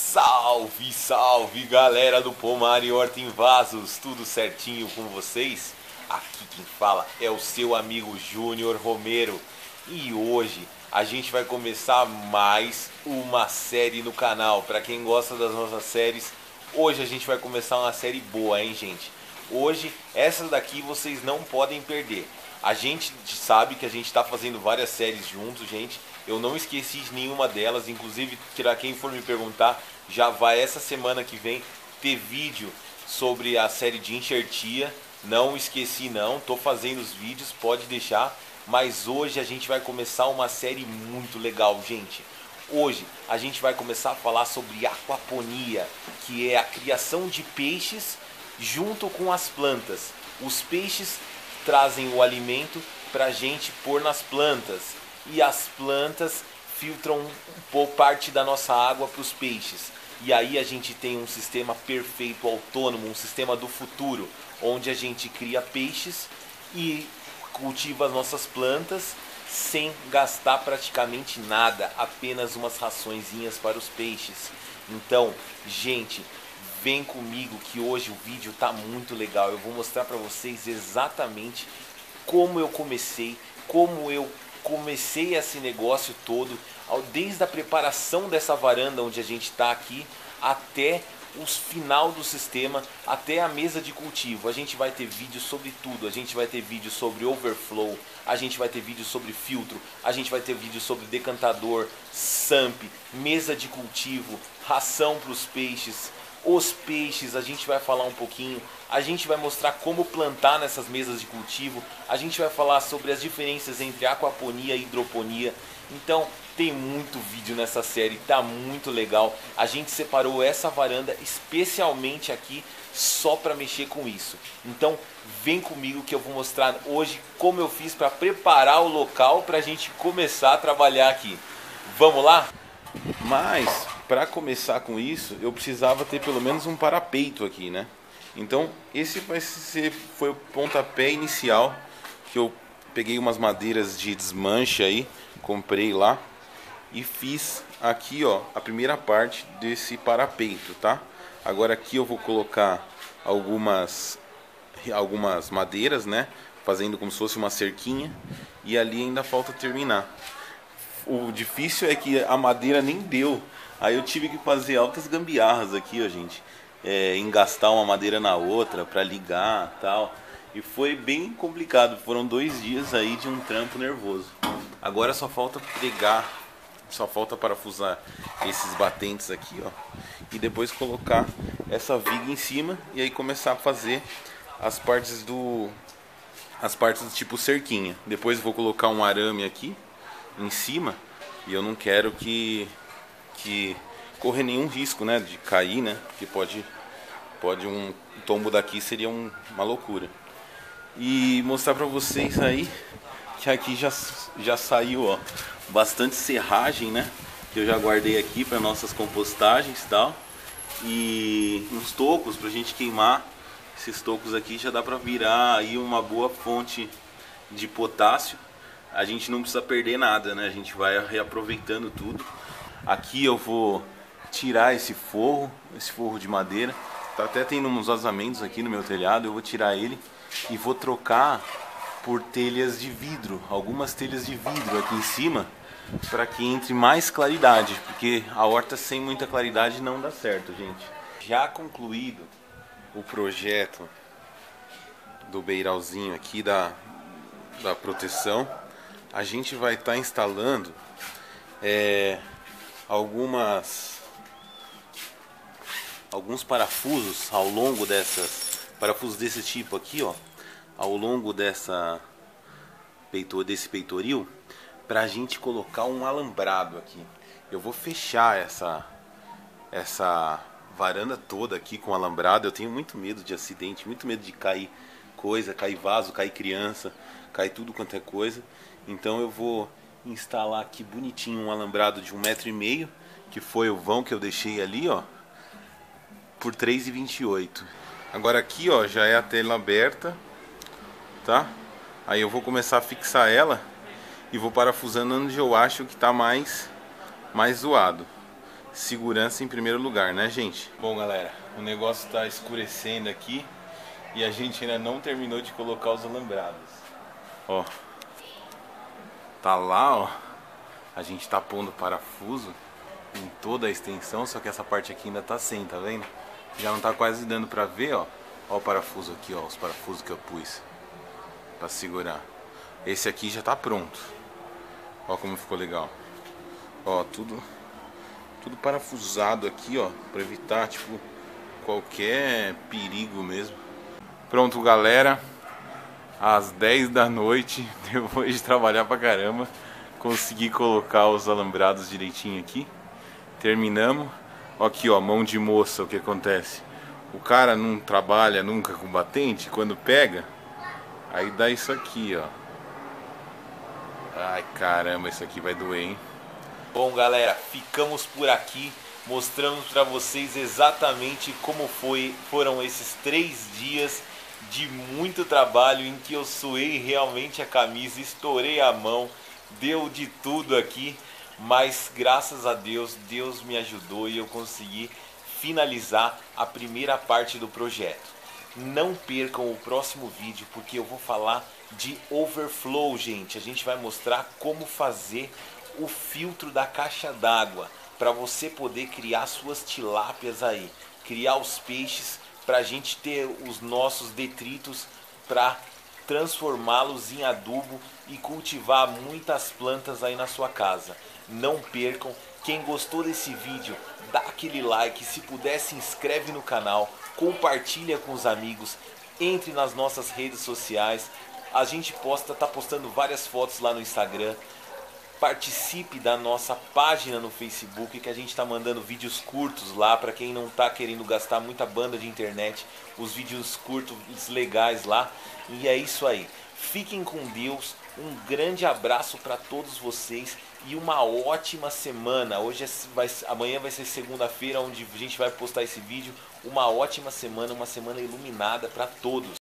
Salve, salve galera do Pomar e Horta em Vasos, tudo certinho com vocês? Aqui quem fala é o seu amigo Júnior Romero e hoje a gente vai começar mais uma série no canal. Para quem gosta das nossas séries, hoje a gente vai começar uma série boa, hein, gente? Hoje, essa daqui vocês não podem perder. A gente sabe que a gente está fazendo várias séries juntos, gente. Eu não esqueci de nenhuma delas. Inclusive, para quem for me perguntar, já vai essa semana que vem ter vídeo sobre a série de Enxertia. Não esqueci não, tô fazendo os vídeos, pode deixar. Mas hoje a gente vai começar uma série muito legal, gente. Hoje a gente vai começar a falar sobre aquaponia, que é a criação de peixes junto com as plantas. Os peixes trazem o alimento para a gente pôr nas plantas e as plantas filtram parte da nossa água para os peixes. E aí a gente tem um sistema perfeito, autônomo, um sistema do futuro, onde a gente cria peixes e cultiva as nossas plantas sem gastar praticamente nada, apenas umas raçõezinhas para os peixes. Então, gente, vem comigo que hoje o vídeo tá muito legal. Eu vou mostrar para vocês exatamente como eu comecei esse negócio todo, desde a preparação dessa varanda onde a gente está aqui até o final do sistema, até a mesa de cultivo. A gente vai ter vídeo sobre tudo. A gente vai ter vídeo sobre overflow, a gente vai ter vídeo sobre filtro, a gente vai ter vídeo sobre decantador, SAMP, mesa de cultivo, ração para os peixes. Os peixes, a gente vai falar um pouquinho, a gente vai mostrar como plantar nessas mesas de cultivo, a gente vai falar sobre as diferenças entre aquaponia e hidroponia. Então tem muito vídeo nessa série, tá muito legal. A gente separou essa varanda especialmente aqui só para mexer com isso. Então vem comigo que eu vou mostrar hoje como eu fiz para preparar o local para a gente começar a trabalhar aqui. Vamos lá? Mas para começar com isso, eu precisava ter pelo menos um parapeito aqui, né? Então, esse foi o pontapé inicial, que eu peguei umas madeiras de desmanche aí, comprei lá e fiz aqui, ó, a primeira parte desse parapeito, tá? Agora aqui eu vou colocar algumas madeiras, né? Fazendo como se fosse uma cerquinha, e ali ainda falta terminar. O difícil é que a madeira nem deu. Aí eu tive que fazer altas gambiarras aqui, ó, gente. Engastar uma madeira na outra para ligar e tal. E foi bem complicado. Foram 2 dias aí de um trampo nervoso. Agora só falta pregar, só falta parafusar esses batentes aqui, ó. E depois colocar essa viga em cima e aí começar a fazer as partes do tipo cerquinha. Depois eu vou colocar um arame aqui em cima, e eu não quero que correr nenhum risco, né, de cair, né, porque pode um tombo daqui seria uma loucura. E mostrar pra vocês aí que aqui já saiu, ó, bastante serragem, né, que eu já guardei aqui para nossas compostagens e tal, e uns tocos pra gente queimar. Esses tocos aqui já dá pra virar aí uma boa fonte de potássio. A gente não precisa perder nada, né? A gente vai reaproveitando tudo. Aqui eu vou tirar esse forro de madeira. Tá até tendo uns vazamentos aqui no meu telhado. Eu vou tirar ele e vou trocar por telhas de vidro. Algumas telhas de vidro aqui em cima, para que entre mais claridade, porque a horta sem muita claridade não dá certo, gente. Já concluído o projeto do beiralzinho aqui da proteção, a gente vai estar instalando alguns parafusos ao longo parafusos desse tipo aqui, ó, ao longo desse peitoril, para a gente colocar um alambrado aqui. Eu vou fechar essa varanda toda aqui com alambrado. Eu tenho muito medo de acidente, muito medo de cair coisa, cair vaso, cair criança, cair tudo quanto é coisa. Então eu vou instalar aqui bonitinho um alambrado de 1,5 m, que foi o vão que eu deixei ali, ó, por 3,28. Agora aqui, ó, já é a tela aberta, tá? Aí eu vou começar a fixar ela e vou parafusando onde eu acho que tá mais zoado. segurança em primeiro lugar, né, gente? Bom, galera, o negócio tá escurecendo aqui e a gente ainda não terminou de colocar os alambrados. Ó, tá lá, ó, a gente tá pondo parafuso em toda a extensão, só que essa parte aqui ainda tá sem, tá vendo? Já não tá quase dando pra ver, ó. Ó o parafuso aqui, ó, os parafusos que eu pus pra segurar. Esse aqui já tá pronto. Ó como ficou legal. Ó, tudo parafusado aqui, ó, pra evitar, tipo, qualquer perigo mesmo. Pronto, galera. Às 10 da noite, depois de trabalhar pra caramba, consegui colocar os alambrados direitinho aqui. Terminamos. Aqui, ó, mão de moça, o que acontece? O cara não trabalha nunca com batente, quando pega, aí dá isso aqui, ó. Ai, caramba, isso aqui vai doer, hein? Bom, galera, ficamos por aqui. Mostramos para vocês exatamente como foram esses 3 dias de muito trabalho em que eu suei realmente a camisa, estourei a mão, deu de tudo aqui, mas graças a Deus, Deus me ajudou e eu consegui finalizar a primeira parte do projeto. Não percam o próximo vídeo porque eu vou falar de overflow, gente. A gente vai mostrar como fazer o filtro da caixa d'água para você poder criar suas tilápias aí, criar os peixes para a gente ter os nossos detritos para transformá-los em adubo e cultivar muitas plantas aí na sua casa. Não percam. Quem gostou desse vídeo, dá aquele like, se puder se inscreve no canal, compartilha com os amigos, entre nas nossas redes sociais. A gente tá postando várias fotos lá no Instagram. Participe da nossa página no Facebook, que a gente está mandando vídeos curtos lá para quem não está querendo gastar muita banda de internet, os vídeos curtos legais lá. E é isso aí. Fiquem com Deus. Um grande abraço para todos vocês e uma ótima semana. Amanhã vai ser segunda-feira, onde a gente vai postar esse vídeo. Uma ótima semana, uma semana iluminada para todos.